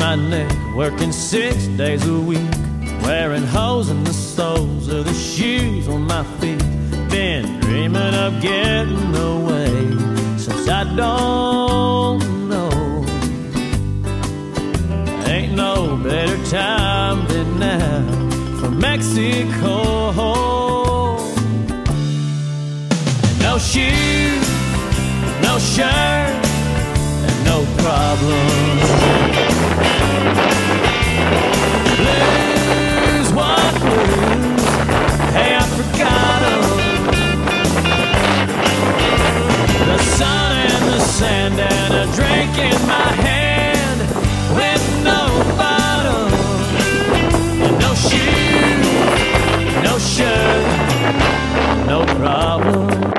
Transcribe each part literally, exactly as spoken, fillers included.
my neck, working six days a week, wearing holes in the soles of the shoes on my feet. Been dreaming of getting away since I don't know. Ain't no better time than now for Mexico. And no shoes, no shirt, and no problem. Blues, what blues? Hey, I forgot them. The sun and the sand and a drink in my hand with no bottom. And no shoes, no shirt, no problem.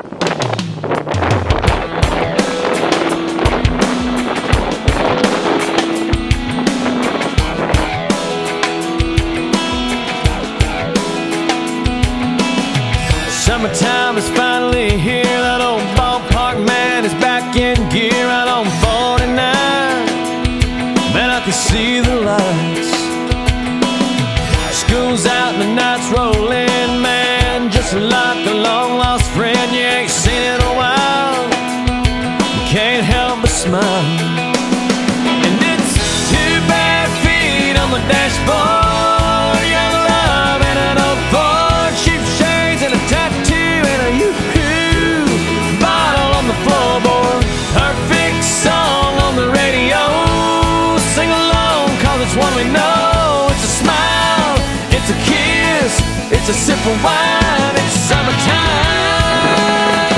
Summertime is finally here. That old ballpark man is back in gear out on forty-nine. Man, I can see the lights. School's out and the night's rolling, man. Just like a long lost friend you ain't seen in a while. You can't help but smile. And it's two bare feet on the dashboard, young love and an old Ford, cheap shades and a tattoo and a yoo-hoo bottle on the floorboard. Perfect song on the radio. Sing along, cause it's one we know. It's a smile, it's a kiss, it's a sip of wine. It's summertime,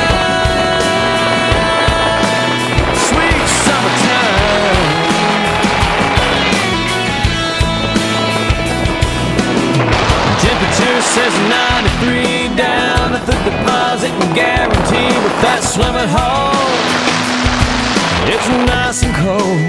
sweet summertime. Temperature says ninety-three down at the deposit and guarantee with that swimming hole. It's nice and cold.